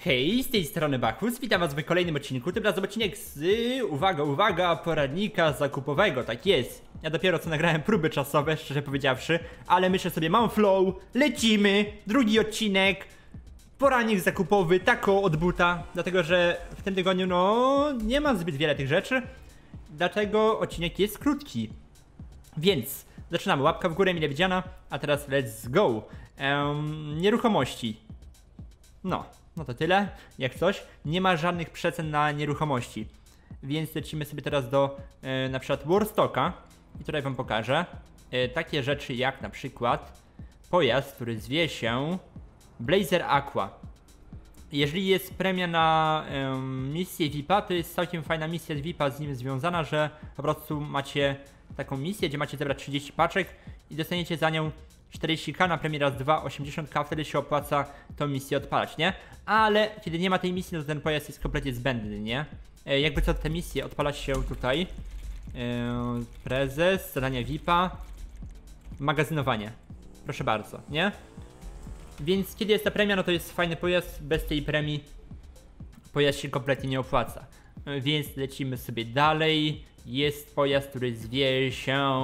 Hej, z tej strony Bachus, witam was w kolejnym odcinku. Tym razem odcinek z, uwaga, poradnika zakupowego, tak jest. Ja dopiero co nagrałem próby czasowe, szczerze powiedziawszy, ale myślę sobie, mam flow, lecimy, drugi odcinek, poradnik zakupowy, tako od buta, dlatego że w tym tygodniu, no, nie ma zbyt wiele tych rzeczy, dlatego odcinek jest krótki. Więc zaczynamy, łapka w górę, mile widziana, a teraz let's go. Nieruchomości. No to tyle, jak coś. Nie ma żadnych przecen na nieruchomości. Więc lecimy sobie teraz do na przykład Warstocka. I tutaj wam pokażę takie rzeczy jak na przykład pojazd, który zwie się Blazer Aqua. Jeżeli jest premia na misję VIP-a, to jest całkiem fajna misja z VIP-a z nim związana, że po prostu macie taką misję, gdzie macie zebrać 30 paczek i dostaniecie za nią 40k, na premię raz 2, 80k, wtedy się opłaca tą misję odpalać, nie? Ale kiedy nie ma tej misji, no to ten pojazd jest kompletnie zbędny, nie? Jakby co, te misje odpala się tutaj. Prezes, zadania VIP-a, magazynowanie. Proszę bardzo, nie? Więc kiedy jest ta premia, no to jest fajny pojazd, bez tej premii pojazd się kompletnie nie opłaca. Więc lecimy sobie dalej. Jest pojazd, który zwie się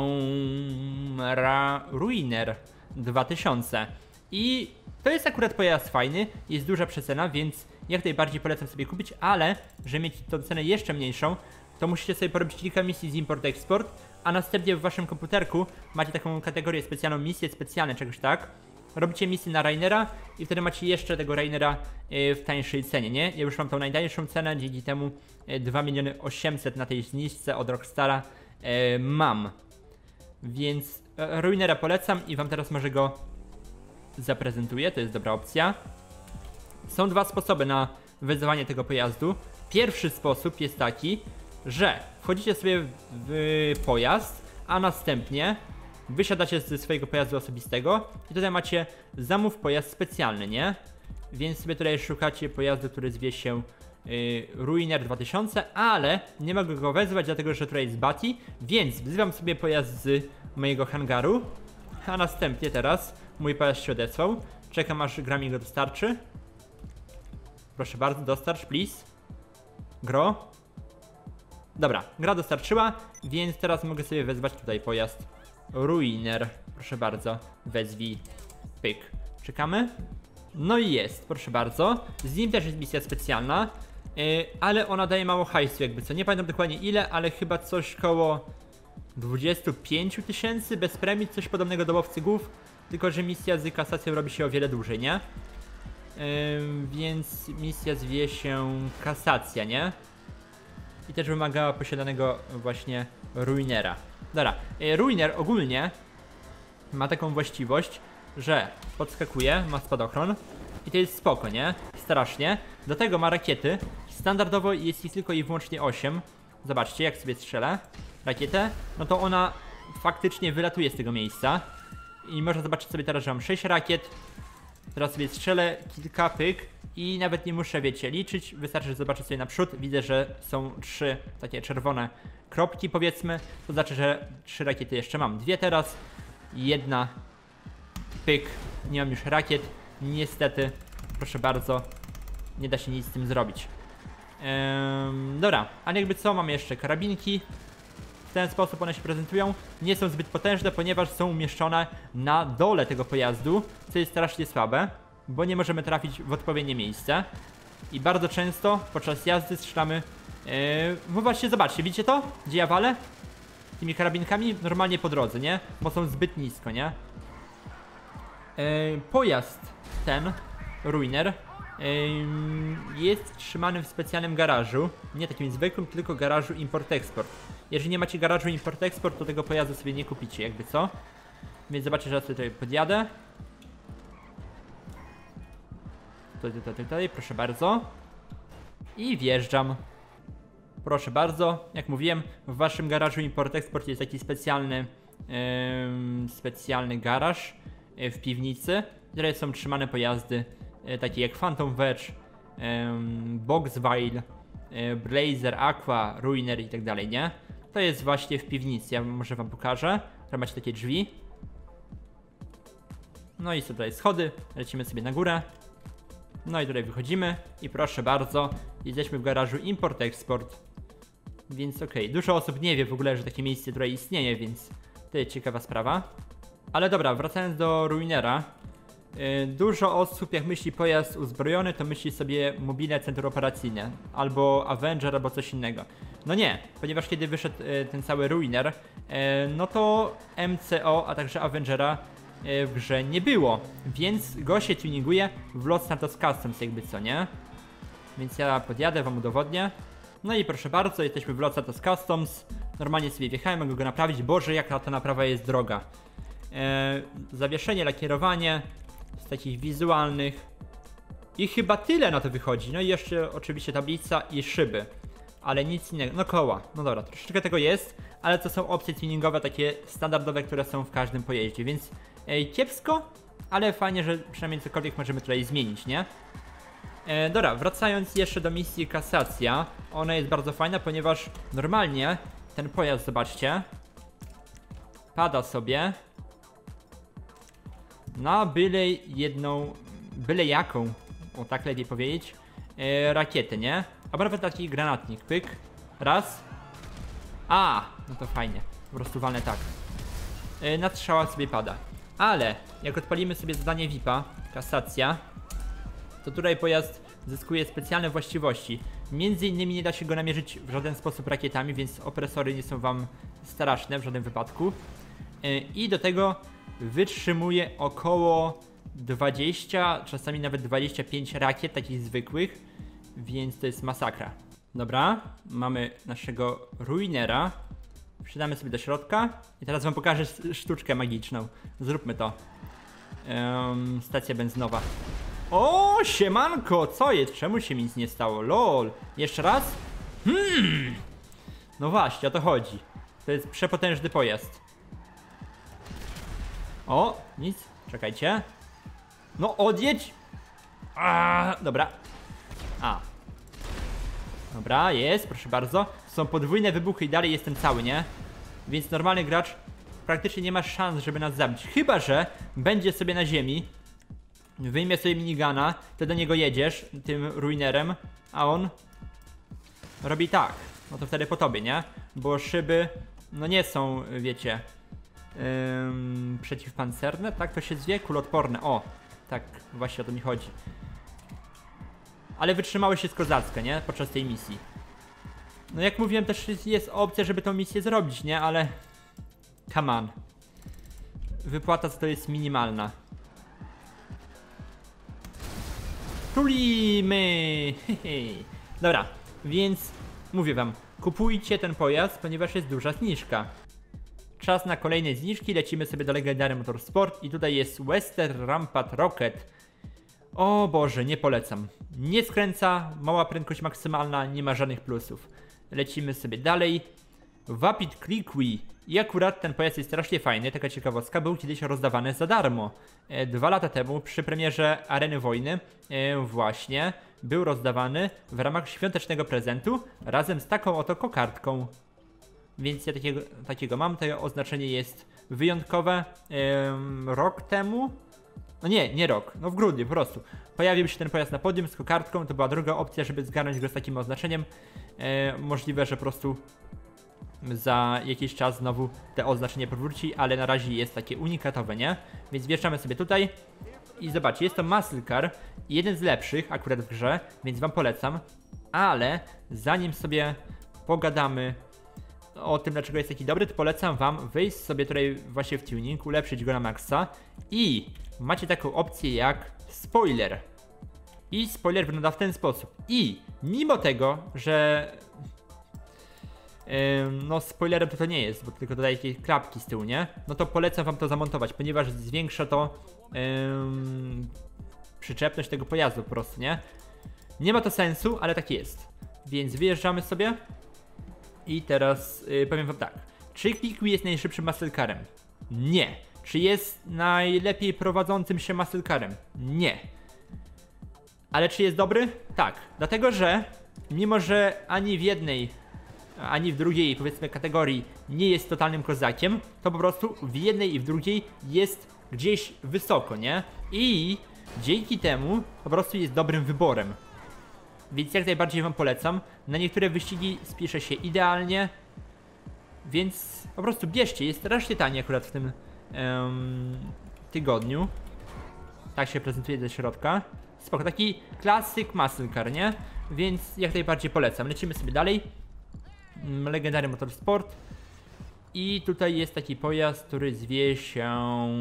Ruiner 2000 i to jest akurat pojazd fajny, jest duża przecena, więc jak najbardziej polecam sobie kupić, ale żeby mieć tą cenę jeszcze mniejszą, to musicie sobie porobić kilka misji z import-export, a następnie w waszym komputerku macie taką kategorię specjalną, misje specjalne, czegoś tak. Robicie misję na Rainera i wtedy macie jeszcze tego Rainera w tańszej cenie, nie? Ja już mam tą najtańszą cenę, dzięki temu 2 800 000 na tej zniżce od Rockstara mam. Więc Ruinera polecam i wam teraz może go zaprezentuję, to jest dobra opcja. Są dwa sposoby na wyzywanie tego pojazdu. Pierwszy sposób jest taki, że wchodzicie sobie w pojazd, a następnie wysiadacie ze swojego pojazdu osobistego i tutaj macie zamów pojazd specjalny, nie? Więc sobie tutaj szukacie pojazdu, który zwie się Ruiner 2000, ale nie mogę go wezwać, dlatego że tutaj jest Bati, więc wzywam sobie pojazd z mojego hangaru, a następnie teraz mój pojazd się odesłał. Czekam aż gra mi go dostarczy. Proszę bardzo, dostarcz, please. Gro. Dobra, gra dostarczyła, więc teraz mogę sobie wezwać tutaj pojazd Ruiner. Proszę bardzo, wezwij. Pyk. Czekamy. No i jest, proszę bardzo. Z nim też jest misja specjalna, ale ona daje mało hajsu, jakby co. Nie pamiętam dokładnie ile, ale chyba coś koło 25 000 bez premii, coś podobnego do łowcy głów. Tylko że misja z kasacją robi się o wiele dłużej, nie? Więc misja zwie się kasacja, nie? I też wymagała posiadanego właśnie Ruinera. Dobra, Ruiner ogólnie ma taką właściwość, że podskakuje, ma spadochron i to jest spoko, nie? Strasznie. Do tego ma rakiety. Standardowo jest ich tylko i wyłącznie 8. Zobaczcie, jak sobie strzelę rakietę, no to ona faktycznie wylatuje z tego miejsca. I można zobaczyć sobie teraz, że mam 6 rakiet. Teraz sobie strzelę kilka, pyk. I nawet nie muszę, wiecie, liczyć. Wystarczy zobaczyć sobie naprzód. Widzę, że są 3 takie czerwone kropki, powiedzmy. To znaczy, że 3 rakiety jeszcze mam. 2 teraz. Jedna. Pyk. Nie mam już rakiet. Niestety, proszę bardzo, nie da się nic z tym zrobić. Dobra, a jakby co, mam jeszcze karabinki. W ten sposób one się prezentują. Nie są zbyt potężne, ponieważ są umieszczone na dole tego pojazdu, co jest strasznie słabe, bo nie możemy trafić w odpowiednie miejsce. I bardzo często podczas jazdy strzelamy. No właśnie, zobaczcie, widzicie to? Gdzie ja walę? Tymi karabinkami normalnie po drodze, nie? Bo są zbyt nisko, nie? Pojazd ten, Ruiner, jest trzymany w specjalnym garażu. Nie takim zwykłym, tylko garażu import-export. Jeżeli nie macie garażu import-export, to tego pojazdu sobie nie kupicie, jakby co. Więc zobaczcie, że ja tutaj podjadę. Tutaj, proszę bardzo. I wjeżdżam. Proszę bardzo, jak mówiłem, w waszym garażu import-export jest taki specjalny garaż w piwnicy, w której są trzymane pojazdy takie jak Phantom Wedge, Boxville, Blazer Aqua, Ruiner i tak dalej, nie? To jest właśnie w piwnicy, ja może wam pokażę. Tam macie takie drzwi. No i są tutaj schody, lecimy sobie na górę. No i tutaj wychodzimy i proszę bardzo, jesteśmy w garażu import-export. Więc okej, dużo osób nie wie w ogóle, że takie miejsce tutaj istnieje, więc to jest ciekawa sprawa. Ale dobra, wracając do Ruinera. Dużo osób jak myśli pojazd uzbrojony, to myśli sobie mobilne centrum operacyjne. Albo Avenger, albo coś innego. No nie, ponieważ kiedy wyszedł ten cały Ruiner, no to MCO, a także Avengera w grze nie było. Więc go się tuninguje w Los Santos Customs jakby co, nie? Więc ja podjadę, wam udowodnię. No i proszę bardzo, jesteśmy w Los Santos Customs. Normalnie sobie wjechałem, mogę go naprawić. Boże, jaka ta naprawa jest droga. Zawieszenie, lakierowanie z takich wizualnych. I chyba tyle na to wychodzi. No i jeszcze oczywiście tablica i szyby. Ale nic innego. No koła. No dobra, troszeczkę tego jest. Ale to są opcje tuningowe, takie standardowe, które są w każdym pojeździe. Więc kiepsko, ale fajnie, że przynajmniej cokolwiek możemy tutaj zmienić, nie? Dobra, wracając jeszcze do misji kasacja. Ona jest bardzo fajna, ponieważ normalnie ten pojazd, zobaczcie, pada sobie na byle jaką, o tak lepiej powiedzieć, rakietę, nie? Albo nawet taki granatnik, pyk, raz. No to fajnie, po prostu walnę tak. Na strzała sobie pada. Ale jak odpalimy sobie zadanie VIP-a, kasacja, to tutaj pojazd zyskuje specjalne właściwości. Między innymi nie da się go namierzyć w żaden sposób rakietami, więc opresory nie są wam straszne w żadnym wypadku. I do tego wytrzymuje około 20, czasami nawet 25 rakiet takich zwykłych, więc to jest masakra. Dobra, mamy naszego Ruinera. Przydamy sobie do środka i teraz wam pokażę sztuczkę magiczną. Zróbmy to. Stacja benzynowa. O, siemanko, co jest? Czemu się mi nic nie stało? Lol. Jeszcze raz? No właśnie, o to chodzi. To jest przepotężny pojazd. O, nic. Czekajcie. No, odjedź. Dobra. Dobra, jest, proszę bardzo. Są podwójne wybuchy i dalej jestem cały, nie? Więc normalny gracz praktycznie nie ma szans, żeby nas zabić. Chyba że będzie sobie na ziemi, wyjmie sobie minigana, to do niego jedziesz tym Ruinerem, a on robi tak. No to wtedy po tobie, nie? Bo szyby, no nie są, wiecie, przeciwpancerne, tak to się zwie? Kuloodporne, o, tak właśnie o to mi chodzi. Ale wytrzymały się kozacko, nie? Podczas tej misji. No jak mówiłem, też jest opcja, żeby tą misję zrobić, nie? Ale come on. Wypłata to jest minimalna. Tulimy! Dobra, więc mówię wam, kupujcie ten pojazd, ponieważ jest duża zniżka. Czas na kolejne zniżki, lecimy sobie do Legendary Motorsport i tutaj jest Western Rampart Rocket. O Boże, nie polecam. Nie skręca, mała prędkość maksymalna, nie ma żadnych plusów. Lecimy sobie dalej. Vapid Cliqui. I akurat ten pojazd jest strasznie fajny, taka ciekawostka, był kiedyś rozdawany za darmo. 2 lata temu przy premierze Areny Wojny właśnie był rozdawany w ramach świątecznego prezentu razem z taką oto kokardką. Więc ja takiego mam, to oznaczenie jest wyjątkowe. Rok temu, no nie rok, no w grudniu po prostu pojawił się ten pojazd na podium z kokardką, to była druga opcja, żeby zgarnąć go z takim oznaczeniem. Możliwe, że po prostu za jakiś czas znowu te oznaczenie powróci, ale na razie jest takie unikatowe, nie? Więc wjeżdżamy sobie tutaj i zobaczcie, jest to muscle car, jeden z lepszych akurat w grze, więc wam polecam, ale zanim sobie pogadamy o tym, dlaczego jest taki dobry, to polecam wam wejść sobie tutaj właśnie w tuning, ulepszyć go na maksa i macie taką opcję jak spoiler. I spoiler wygląda w ten sposób. I mimo tego, że no spoilerem to nie jest, bo tylko dodaje jakieś klapki z tyłu, nie? No to polecam wam to zamontować, ponieważ zwiększa to przyczepność tego pojazdu po prostu, nie? Nie ma to sensu, ale tak jest. Więc wyjeżdżamy sobie. I teraz powiem wam tak. Czy Cliqui jest najszybszym muscle carem? Nie. Czy jest najlepiej prowadzącym się muscle carem? Nie. Ale czy jest dobry? Tak. Dlatego, że mimo, że ani w jednej, ani w drugiej, powiedzmy, kategorii nie jest totalnym kozakiem, to po prostu w jednej i w drugiej jest gdzieś wysoko, nie? I Dzięki temu po prostu jest dobrym wyborem. Więc jak najbardziej wam polecam. Na niektóre wyścigi spisze się idealnie. Więc po prostu bierzcie, jest strasznie tanie akurat w tym tygodniu. Tak się prezentuje ze środka. Spoko, taki klasyk muscle car, nie? Więc jak najbardziej polecam. Lecimy sobie dalej. Legendary Motorsport. I tutaj jest taki pojazd, który zwie się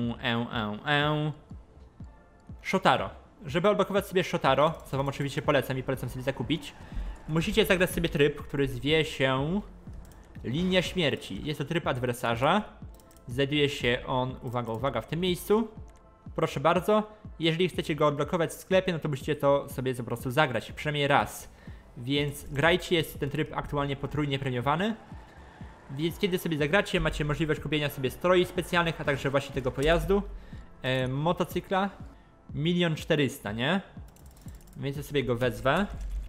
Shotaro. Żeby odblokować sobie Shotaro, co wam oczywiście polecam i polecam sobie zakupić, musicie zagrać sobie tryb, który zwie się Linia Śmierci. Jest to tryb adwersarza. Znajduje się on, uwaga, uwaga, w tym miejscu. Proszę bardzo. Jeżeli chcecie go odblokować w sklepie, no to musicie to sobie po prostu zagrać, przynajmniej raz. Więc grajcie, jest ten tryb aktualnie potrójnie premiowany. Więc kiedy sobie zagracie, macie możliwość kupienia sobie stroi specjalnych, a także właśnie tego pojazdu. Motocykla 1 400 000, nie? Więc ja sobie go wezwę.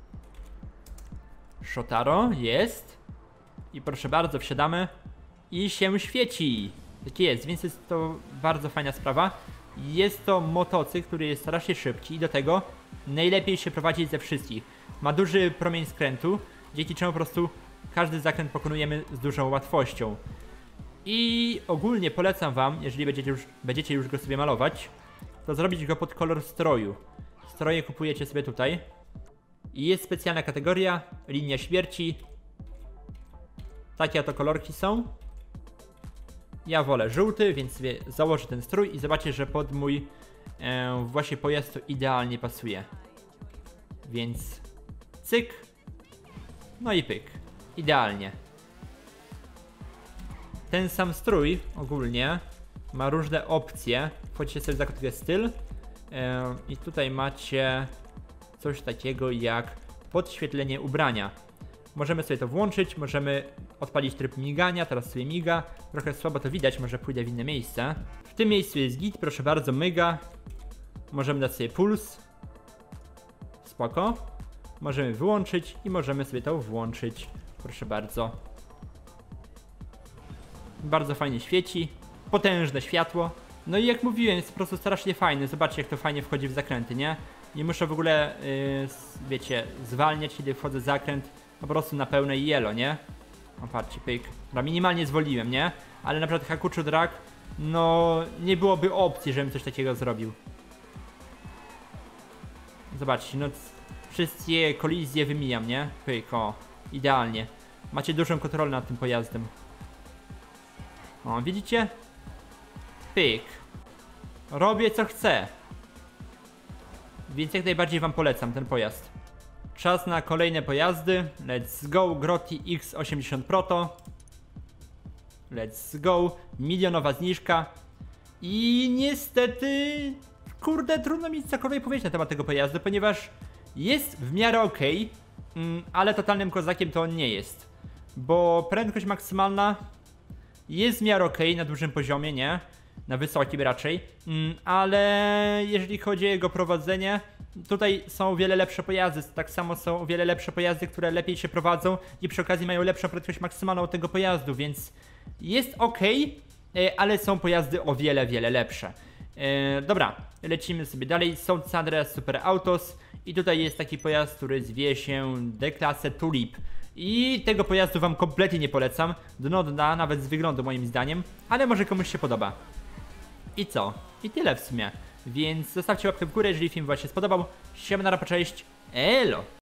Shotaro jest. I proszę bardzo, wsiadamy. I się świeci. Tak jest, więc jest to bardzo fajna sprawa. Jest to motocykl, który jest strasznie szybki i do tego najlepiej się prowadzi ze wszystkich. Ma duży promień skrętu, dzięki czemu po prostu każdy zakręt pokonujemy z dużą łatwością. I ogólnie polecam wam, jeżeli będziecie już go sobie malować, to zrobić go pod kolor stroju. Stroje kupujecie sobie tutaj. I jest specjalna kategoria, Linia Śmierci. Takie oto kolorki są. Ja wolę żółty, więc sobie założę ten strój i zobaczcie, że pod mój właśnie pojazd to idealnie pasuje. Więc cyk. No i pyk. Idealnie. Ten sam strój ogólnie ma różne opcje. Wchodzicie sobie w zakładkę styl. I tutaj macie coś takiego jak podświetlenie ubrania. Możemy sobie to włączyć, możemy odpalić tryb migania, teraz sobie miga. Trochę słabo to widać, może pójdę w inne miejsce. W tym miejscu jest git, proszę bardzo, myga. Możemy dać sobie puls. Spoko. Możemy wyłączyć i możemy sobie to włączyć. Proszę bardzo. Bardzo fajnie świeci. Potężne światło. No i jak mówiłem, jest po prostu strasznie fajny. Zobaczcie, jak to fajnie wchodzi w zakręty, nie? Nie muszę w ogóle, wiecie, zwalniać, kiedy wchodzę w zakręt. Po prostu na pełnej yellow, nie? O, patrzcie, pyk. Dobra, minimalnie zwoliłem, nie? Ale na przykład Hakuchu Drag, no nie byłoby opcji, żebym coś takiego zrobił. Zobaczcie, no wszystkie kolizje wymijam, nie? Pyk, o, idealnie. Macie dużą kontrolę nad tym pojazdem. O, widzicie? Pyk. Robię co chcę. Więc jak najbardziej wam polecam ten pojazd. Czas na kolejne pojazdy. Let's go, Grotti X80 Proto. Let's go. Milionowa zniżka. I niestety, kurde, trudno mi cokolwiek powiedzieć na temat tego pojazdu, ponieważ jest w miarę ok, ale totalnym kozakiem to on nie jest. Bo prędkość maksymalna jest w miarę ok, na dużym poziomie, nie? Na wysokim raczej, ale jeżeli chodzi o jego prowadzenie, tutaj są o wiele lepsze pojazdy, tak samo są o wiele lepsze pojazdy, które lepiej się prowadzą i przy okazji mają lepszą prędkość maksymalną tego pojazdu, więc jest ok, ale są pojazdy o wiele, wiele lepsze. Dobra, lecimy sobie dalej. Są San Andreas Super Autos i tutaj jest taki pojazd, który zwie się D-klasę Tulip. I tego pojazdu wam kompletnie nie polecam, dno dna, nawet z wyglądu moim zdaniem, ale może komuś się podoba. I co? I tyle w sumie. Więc zostawcie łapkę w górę, jeżeli film wam się spodobał. Siema, cześć, elo!